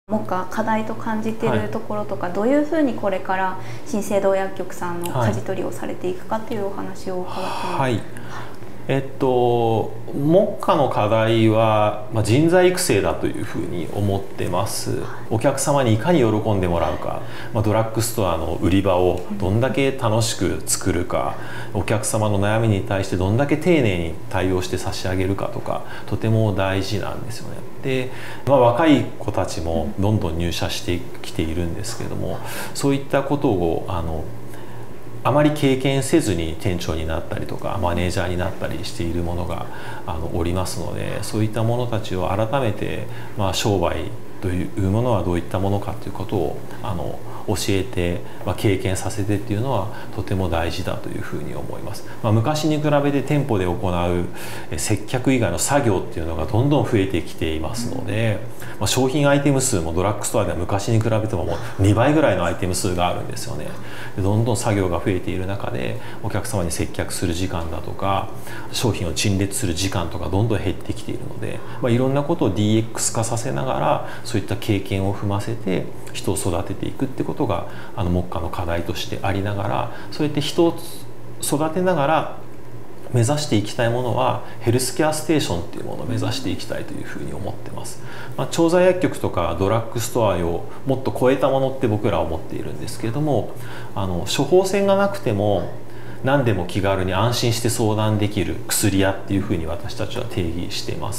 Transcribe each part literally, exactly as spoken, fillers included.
目下課題と感じているところとか、はい、どういうふうにこれから新生堂薬局さんの舵取りをされていくかというお話を伺っています。 はい、えっと、目下の課題は、まあ、人材育成だというふうに思ってます。お客様にいかに喜んでもらうか、まあ、ドラッグストアの売り場をどんだけ楽しく作るか、お客様の悩みに対してどんだけ丁寧に対応して差し上げるかとか、とても大事なんですよね。で、まあ、若い子たちもどんどん入社してきているんですけれども、そういったことをあのあまり経験せずに店長になったりとかマネージャーになったりしているものがあのおりますので、そういった者たちを改めて、まあ、商売というものはどういったものかということをあの教えて、まあ、経験させてっていうのはとても大事だというふうに思います。まあ、昔に比べて店舗で行う接客以外の作業っていうのがどんどん増えてきていますので、まあ、商品アイテム数もドラッグストアでは昔に比べてももうにばいぐらいのアイテム数があるんですよね。でどんどん作業が増えている中でお客様に接客する時間だとか商品を陳列する時間とかどんどん減ってきているので、まあ、いろんなことを ディーエックス 化させながらそういった経験を踏ませて人を育てていくってことがあの目下の課題としてありながら、そうやって人を育てながら目指していきたいものはヘルスケアステーションっていうものを目指していきたいというふうに思ってます。まあ、調剤薬局とかドラッグストアをもっと超えたものって僕らは思っているんですけれども、あの処方箋がなくても何でも気軽に安心して相談できる薬屋っていうふうに私たちは定義しています。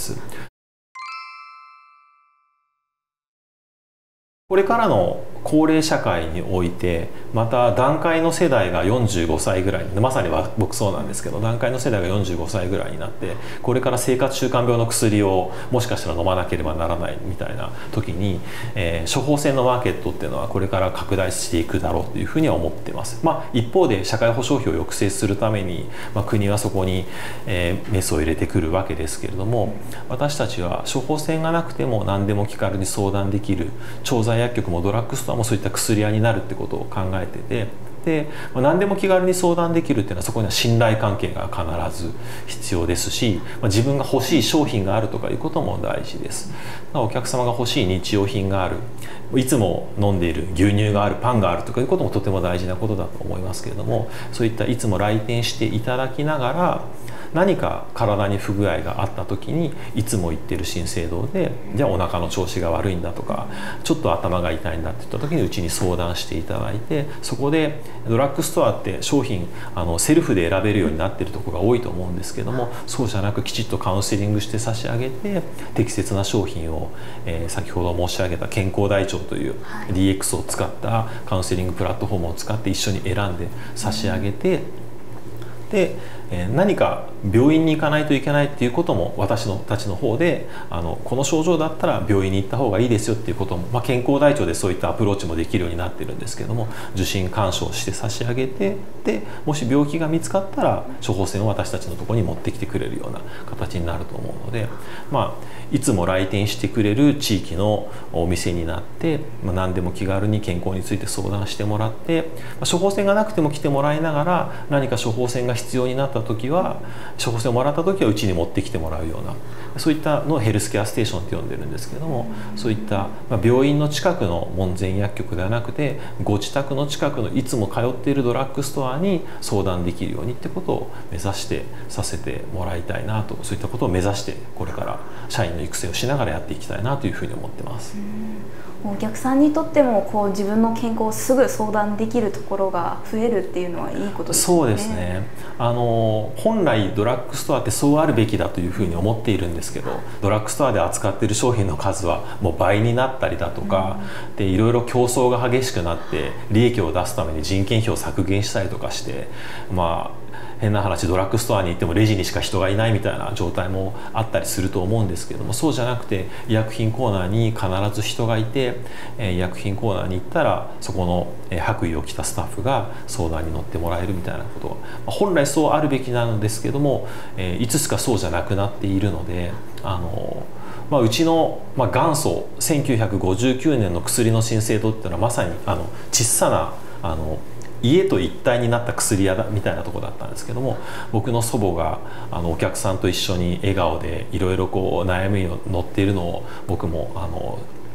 これからの高齢社会において、また団塊の世代がよんじゅうごさいぐらい、まさに僕そうなんですけど、団塊の世代がよんじゅうごさいぐらいになって、これから生活習慣病の薬をもしかしたら飲まなければならないみたいな時に、えー、処方箋のマーケットっていうのはこれから拡大していくだろうというふうには思ってます。まあ、一方で社会保障費を抑制するために、まあ、国はそこに、えー、メスを入れてくるわけですけれども、私たちは処方箋がなくても何でも気軽に相談できる調剤薬局もドラッグストアもそういった薬屋になるってことを考えてて、で、まあ、何でも気軽に相談できるっていうのはそこには信頼関係が必ず必要ですし、まあ、自分が欲しい商品があるとかいうことも大事です。お客様が欲しい日用品がある、いつも飲んでいる牛乳がある、パンがあるとかいうこともとても大事なことだと思いますけれども、そういったいつも来店していただきながら何か体に不具合があった時にいつも行ってる新生堂で、じゃあお腹の調子が悪いんだとかちょっと頭が痛いんだって言った時にうちに相談していただいて、そこでドラッグストアって商品あのセルフで選べるようになっているところが多いと思うんですけども、そうじゃなくきちっとカウンセリングして差し上げて適切な商品を、えー、先ほど申し上げた健康台帳という ディーエックス を使ったカウンセリングプラットフォームを使って一緒に選んで差し上げて、で何か病院に行かないといけないっていうことも私のたちの方であのこの症状だったら病院に行った方がいいですよっていうことも、まあ、健康台帳でそういったアプローチもできるようになってるんですけども、受診勧奨して差し上げて、でもし病気が見つかったら処方箋を私たちのところに持ってきてくれるような形になると思うので、まあ、いつも来店してくれる地域のお店になって、まあ、何でも気軽に健康について相談してもらって、まあ、処方箋がなくても来てもらいながら何か処方箋が必要になった時は処方箋をもらった時はうちに持ってきてもらうような、そういったのをヘルスケアステーションって呼んでるんですけども、そういった病院の近くの門前薬局ではなくてご自宅の近くのいつも通っているドラッグストアに相談できるようにってことを目指してさせてもらいたいなと、そういったことを目指してこれから社員の育成をしながらやっていきたいなというふうに思ってます。 お客さんにとってもこう自分の健康をすぐ相談できるところが増えるっていうのはいいことですね。 そうですね。あの本来ドラッグストアってそうあるべきだというふうに思っているんですけど、ドラッグストアで扱っている商品の数はもう倍になったりだとか、うん、でいろいろ競争が激しくなって利益を出すために人件費を削減したりとかして、まあ変な話ドラッグストアに行ってもレジにしか人がいないみたいな状態もあったりすると思うんですけども、そうじゃなくて医薬品コーナーに必ず人がいて、医薬品コーナーに行ったらそこの白衣を着たスタッフが相談に乗ってもらえるみたいなことが本来そうあるべきなのですけども、いつしかそうじゃなくなっているので、あのまあ、うちの、まあ、元祖せんきゅうひゃくごじゅうきゅうねんの薬の新生堂っていうのはまさにあの小さなあの家と一体になった薬屋だみたいなところだったんですけども、僕の祖母があのお客さんと一緒に笑顔でいろいろこう悩みを乗っているのを僕もあの小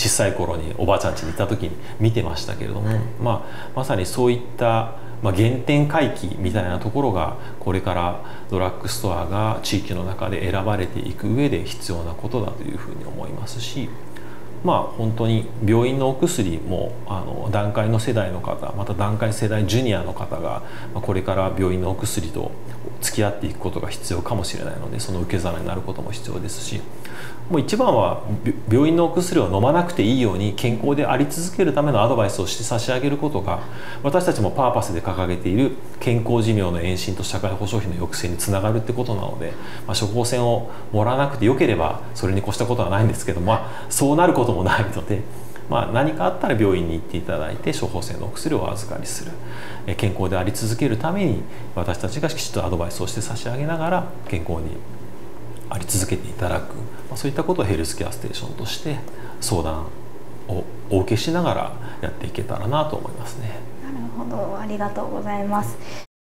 小さい頃におばあちゃん家に行った時に見てましたけれども、まあ、まさにそういったまあ、原点回帰みたいなところがこれからドラッグストアが地域の中で選ばれていく上で必要なことだというふうに思いますし、まあ本当に病院のお薬もあの団塊の世代の方、また団塊世代ジュニアの方がこれから病院のお薬と付き合っていくことが必要かもしれないので、その受け皿になることも必要ですし、もう一番は病院のお薬を飲まなくていいように健康であり続けるためのアドバイスをして差し上げることが、私たちもパーパスで掲げている健康寿命の延伸と社会保障費の抑制につながるってことなので、まあ、処方箋をもらわなくてよければそれに越したことはないんですけど、まあ、そうなることもないので、まあ、何かあったら病院に行っていただいて処方箋のお薬をお預かりする、健康であり続けるために私たちがきちっとアドバイスをして差し上げながら健康にあり続けていただく、まあ、そういったことをヘルスケアステーションとして相談をお受けしながらやっていけたらなと思いますね。 なるほど、ありがとうございます。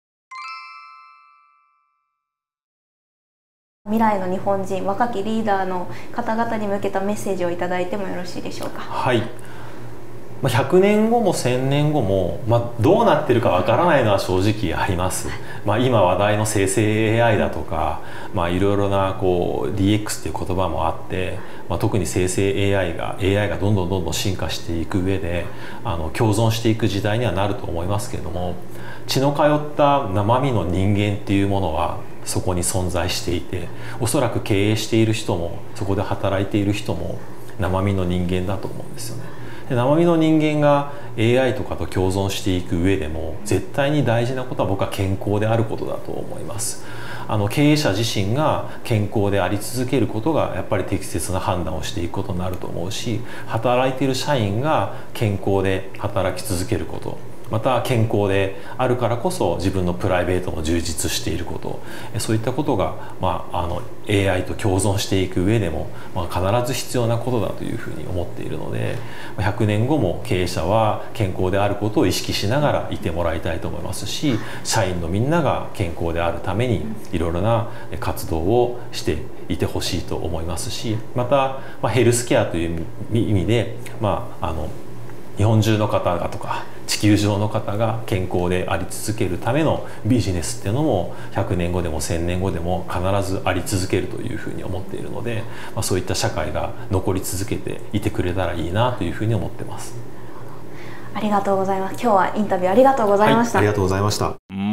未来の日本人、若きリーダーの方々に向けたメッセージをいただいてもよろしいでしょうか。 はい、ひゃくねんごもせんねんごも、まあ、どうなってるかわからないのは正直あります。まあ、今話題の生成 エーアイ だとか、まあ、いろいろなこう ディーエックス っていう言葉もあって、まあ、特に生成 エーアイ が エーアイ がどんどんどんどん進化していく上であの共存していく時代にはなると思いますけれども、血の通った生身の人間っていうものはそこに存在していて、おそらく経営している人もそこで働いている人も生身の人間だと思うんですよね。で、生身の人間が エーアイ とかと共存していく上でも絶対に大事なことは僕は健康であることだと思います。あの経営者自身が健康であり続けることがやっぱり適切な判断をしていくことになると思うし、働いている社員が健康で働き続けること、また健康であるからこそ自分のプライベートも充実していること、そういったことが、まあ、あの エーアイ と共存していく上でも、まあ、必ず必要なことだというふうに思っているので、ひゃくねんごも経営者は健康であることを意識しながらいてもらいたいと思いますし、社員のみんなが健康であるためにいろいろな活動をしていてほしいと思いますし、また、まあ、ヘルスケアという意味で、まあ、あの日本中の方がとか地球上の方が健康であり続けるためのビジネスっていうのもひゃくねんごでもせんねんごでも必ずあり続けるというふうに思っているので、まあ、そういった社会が残り続けていてくれたらいいなというふうに思ってます。 ありがとうございます。今日はインタビューありがとうございました。 はい、ありがとうございました。